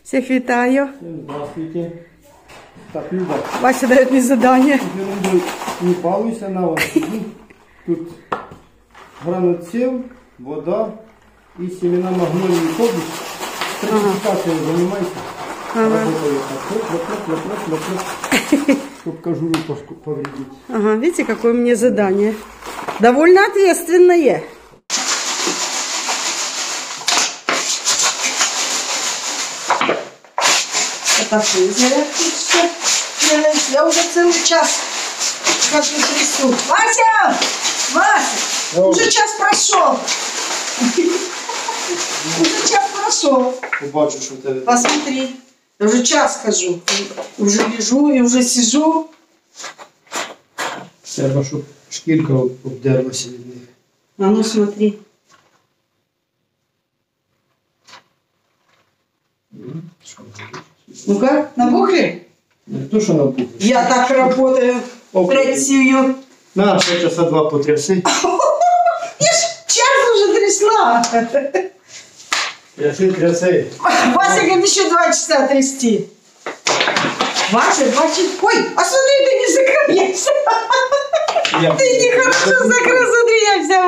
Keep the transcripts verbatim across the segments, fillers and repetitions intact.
Всех витаю. Здравствуйте. Так, Люда. Вася дает мне задание. Не балуйся на вас. Тут граноцел, вода и семена магнолии ходишь. Стратификацией занимайся. Ага. Чтобы кожуру повредить. Ага, видите, какое у меня задание. Довольно ответственное. Это ты зарядку что делаешь? Я уже целый час хожу трясу. Вася! Вася! О. Уже час прошел. Уже час прошел. Побачу, что ты... Посмотри. Я уже час хожу. Уже лежу и уже сижу. Треба, щоб шкірка обдерлася від них. А ну смотри. Ну-ка, набухли? Не то, що набухли. Я так работаю. Працюю. На, ще часа два потряси. Я ж час уже трясла. Тряси, тряси. Вася говорит, еще два часа трясти. Вася, два часа. Ой, а смотри, ты не закрываешься. Ты нехорошо закрыл, смотри, я вся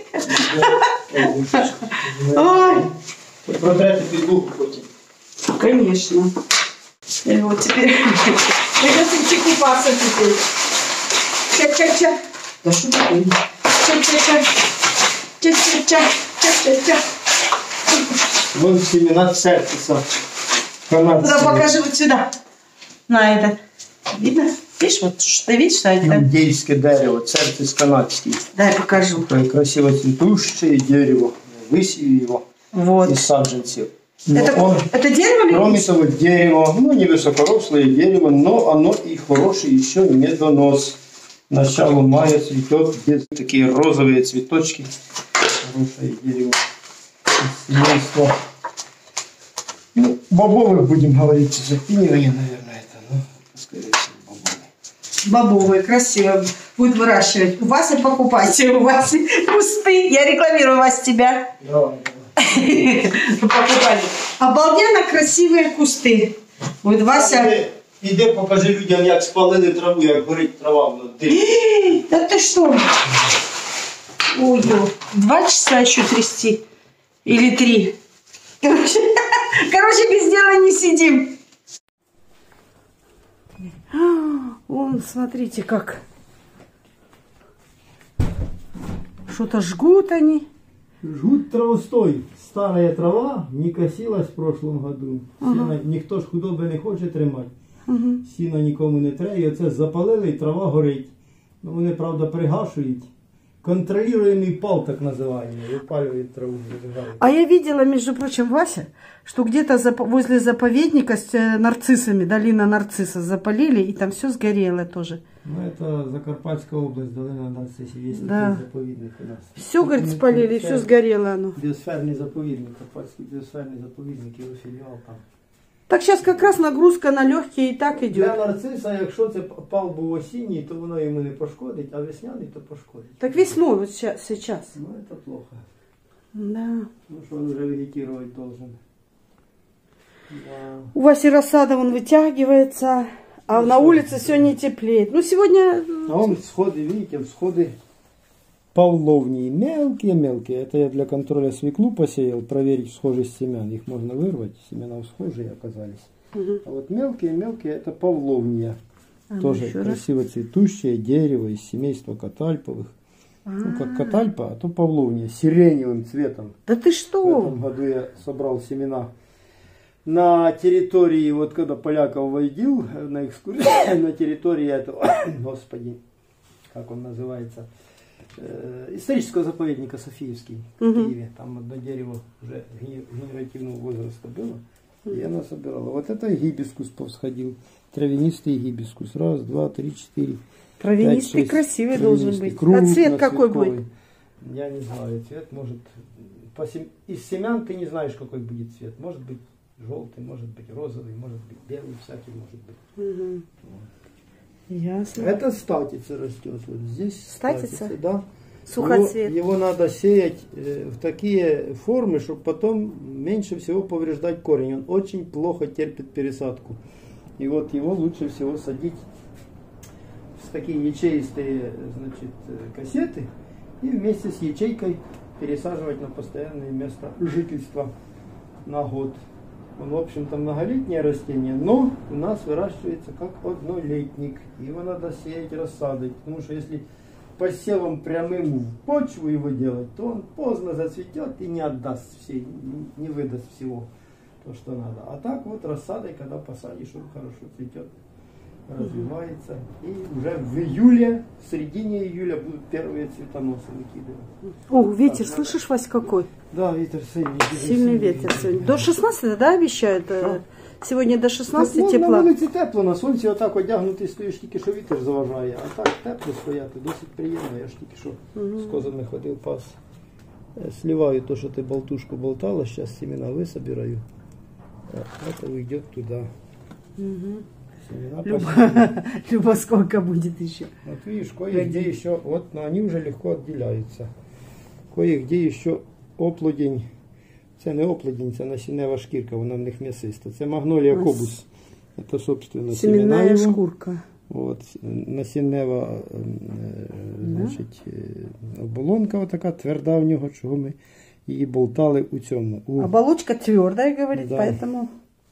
в этой. Ой. Протрете підлогу потім. Конечно. И вот теперь приготовьте купаться теперь. Ча-ча-ча. Да что такое? Ча-ча-ча. Ча-ча-ча. Ча-ча-ча. Вон семена сердца. Куда покажи вот сюда. На это. Видно? Видишь, вот что ты видишь, что это? Индейское дерево, церковь канадский. Дай покажу. Такое красиво цветущее дерево. Высею его Вот. из саджанцев. Это, он, это дерево или кроме куст? того, дерево, ну не высокорослое дерево, но оно и хороший еще медонос. Начало мая цветет, где такие розовые цветочки. Хорошее дерево. Семейство. Ну, бобовых будем говорить, запинивание, наверное, это, ну, скорее всего, бобовые. Бобовые, красиво. Будет выращивать. У вас и покупайте, у вас кусты. Я рекламирую вас, тебя. Давай, Покупали. Обалденно красивые кусты. Вот Вася... Іди, іди, покажи людям, як спалили траву, як горить трава в димі. Да ты что? Ой, два часа еще трясти. Или три. Короче, короче, без дела не сидим. Вон, смотрите, как. Что-то жгут они. Жгут травостой. Старая трава не косилась в прошлом году. Ага. Сіна, ніхто ж худоби не хоче тримати. Угу. Сіна нікому не треба. І оце запалили, і трава горить. Ну, вони, правда, пригашують. Контролируемый пал, так называемый. Выпаливает траву. А я видела, между прочим, Вася, что где-то возле заповедника с нарциссами, долина нарцисса, запалили, и там все сгорело тоже. Ну, это Закарпатская область, долина нарцисса. Есть да. такой заповедник у нас. Все, говорит, спалили, все сгорело оно. Биосферный заповедник, Карпатский биосферный заповедник, его филиал там. Так сейчас как раз нагрузка на легкие и так идет. Для нарциса, якщо це пал був осінній, то воно йому не пошкодить, а весняний, то пошкодить. Так весной вот сейчас. Ну, это плохо. Да. Ну, что он уже вегетировать должен. Да. У Васи рассада вон вытягивается, а ну, на улице все не теплеет. Ну, сегодня... А он всходы, видите, всходы павловнии. Мелкие-мелкие. Это я для контроля свеклу посеял, проверить схожесть семян. Их можно вырвать, семена схожие оказались. Угу. А вот мелкие-мелкие это павловния. А, тоже ну, красиво раз. Цветущее дерево из семейства катальповых. А -а -а. Ну, как катальпа, а то павловния с сиреневым цветом. Да ты что? В этом году я собрал семена. На территории, вот когда поляков водил на экскурсии, на территории этого, господи, как он называется, э, исторического заповедника Софиевский в угу. Киеве. Там одно дерево уже генеративного возраста было, и она собирала. Вот это гибискус повсходил, травянистый гибискус. Раз, два, три, четыре. Травянистый, пять, красивый шесть, должен быть. Круглый, а цвет какой будет? Я не знаю, цвет может... По сем... Из семян ты не знаешь, какой будет цвет. Может быть желтый, может быть розовый, может быть белый, всякий может быть. Угу. Вот. Ясно. Это статица растет. Вот здесь статица? статица, да. сухоцвет. Его, его надо сеять э, в такие формы, чтобы потом меньше всего повреждать корень. Он очень плохо терпит пересадку. И вот его лучше всего садить в такие ячеистые, значит, кассеты и вместе с ячейкой пересаживать на постоянное место жительства на год. Он, в общем-то, многолетнее растение, но у нас выращивается как однолетник. Его надо сеять рассадой, потому что если посевом прямым в почву его делать, то он поздно зацветет и не отдаст все, не выдаст всего то, что надо. А так вот рассадой, когда посадишь, он хорошо цветет, развивается. И уже в июле, в середине июля будут первые цветоносы выкидывать. О, ветер, так, слышишь, Вась, какой? Да, ветер сильный. Сильный ветер сегодня. До шестнадцати, да, обещают? Что? Сегодня до шестнадцати так, тепла. На вулиці тепло, на сонці отак одягнутий стоїш, тільки що вітер заважає. А так тепло стояти, досить приємно. Я ж тільки що угу. з козами ходив, пас. Сливаю то, що ти болтушку болтала, зараз семена висобираю. Так, это уйдет туда. Угу. Люба, Люба, сколько будет еще? Вот видишь, кое-где еще, вот, но они уже легко отделяются. Кое-где еще оплодень. Це не оплодень, це насіннева шкірка, вона в них м'ясиста. Це магнолія кобус. Це, собственно, семенная шкурка. От, насіннева, значить, оболонка отака, тверда в нього, чого ми її болтали у цьому. У... Оболочка твердая, говорит, да. Поэтому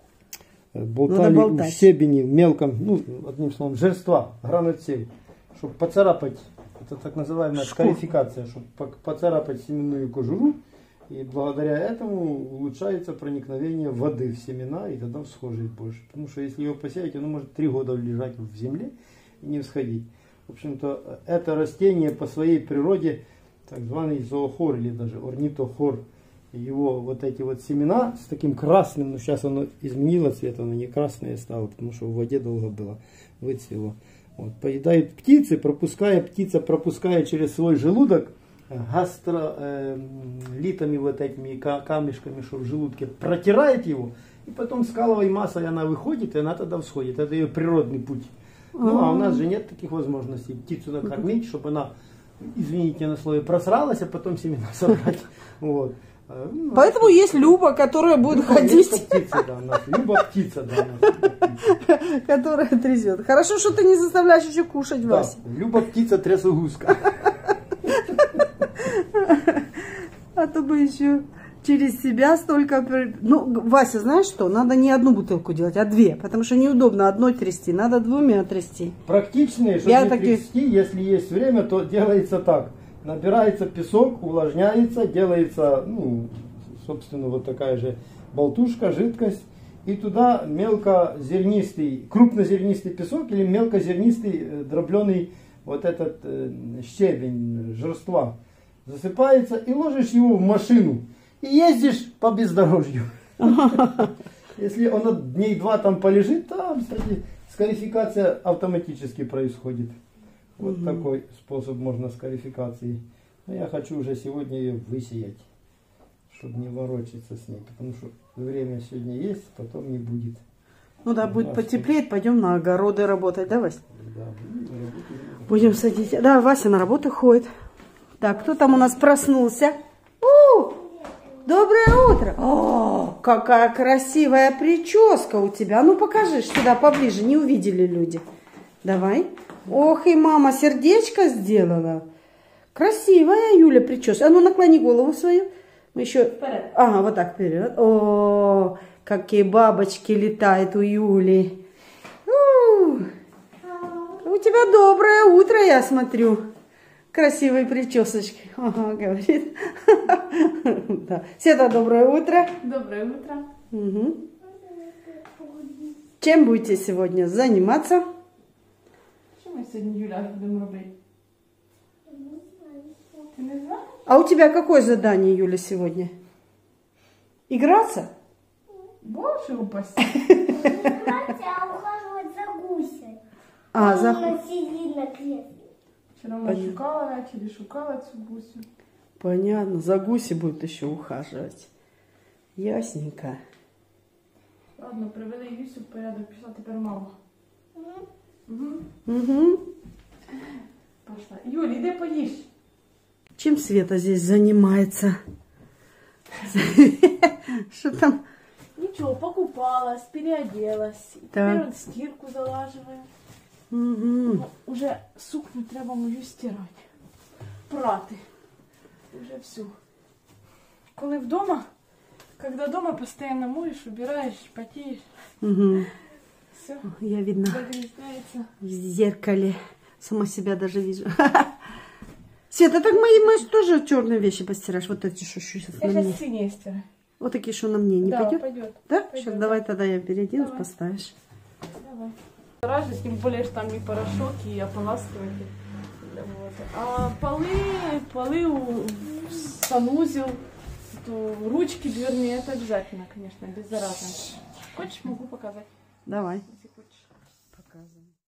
болтали у стебені, в мелком, ну, одним словом, жерства, граноцель, щоб поцарапать, это так называемая скарификация, чтобы поцарапать семенную кожуру. И благодаря этому улучшается проникновение воды в семена, и тогда всхожеет больше. Потому что если его посеять, оно может три года лежать в земле и не всходить. В общем-то, это растение по своей природе, так званый зоохор или даже орнитохор, его вот эти вот семена с таким красным, но сейчас оно изменило цвет, оно не красное стало, потому что в воде долго было, выцвело. Вот, поедают птицы, пропуская, птица пропуская через свой желудок, гастролитами, вот этими камешками, что в желудке, протирает его, и потом скаловой массой она выходит, и она тогда всходит. Это ее природный путь. Ну, а у нас же нет таких возможностей. Птицу накормить, чтобы она, извините на слове, просралась, а потом семена собрать. Вот. Поэтому есть Люба, которая будет Люба, ходить. Птица, да, у нас. Люба птица, да, у нас. Птица. Которая трясет. Хорошо, что ты не заставляешь еще кушать, да, Вася. Люба птица, трясогузка. А то бы еще через себя столько... Ну, Вася, знаешь что? Надо не одну бутылку делать, а две. Потому что неудобно одной трясти. Надо двумя трясти. Практичные, чтобы не таки... трясти, если есть время, то делается так. Набирается песок, увлажняется, делается, ну, собственно, вот такая же болтушка, жидкость. И туда мелкозернистый, крупнозернистый песок или мелкозернистый дробленый вот этот э, щебень, жерства. Засыпается и ложишь его в машину. И ездишь по бездорожью. Если он дней два там полежит, там, кстати, скарификация автоматически происходит. Вот такой способ можно скарификации. Но я хочу уже сегодня ее высеять, чтобы не ворочаться с ней. Потому что время сегодня есть, потом не будет. Ну да, будет потеплеть, пойдем на огороды работать, да, Вася? Да, будем садить. Да, Вася на работу ходит. Так, кто там у нас проснулся? У, доброе утро! О, какая красивая прическа у тебя. Ну, покажи сюда поближе, не увидели люди. Давай. Ох, и мама сердечко сделала. Красивая Юля прическа. А ну, наклони голову свою. Мы еще... Вперед. Ага, вот так вперед. О, какие бабочки летают у Юли. У, у тебя доброе утро, я смотрю. Красивой причесочкой. Ага, говорит. Да. Света, доброе утро. Доброе утро. Угу. Чем будете сегодня заниматься? Что мы сегодня, Юля, будем робить? Ты не знаешь? А у тебя какое задание, Юля, сегодня? Играться? Больше упасть. Играть, а ухаживать за гусей. А, за... Она сидит на кресле. Вчера мы шукала ввечері, шукала цю гусю. Понятно, за гуси будет еще ухаживать. Ясненько. Ладно, привели Юсю в порядок, пішла тепер мама. Угу. Угу. Угу. Пошла. Юль, іди поїж. Чем Света здесь занимается? Что там? Ничего, покупалась, переоделась. И Так. теперь вот стирку залаживаю. Угу. Ну, уже сукню треба мою стирати. Прати. Уже все. Коли вдома, когда дома постоянно моешь, убираешь, потеешь, Угу. все Я видно загрязняется. в зеркале. Сама себя даже вижу. Света, так мои, может, тоже черные вещи постираешь? Вот эти, что сейчас Я на мне. сейчас синие стираю. Вот такие, что на мне не Да, пойдет? пойдет. Да? Пойдет, Сейчас да. давай тогда я переоденусь, Давай. поставишь. Давай. Стараюсь, тем более, что там и порошок, и ополаскиватель. Вот. А полы, полы, у- санузел, то ручки дверные, это обязательно, конечно, без заразы. Хочешь, могу показать, Давай. если хочешь. Показывай.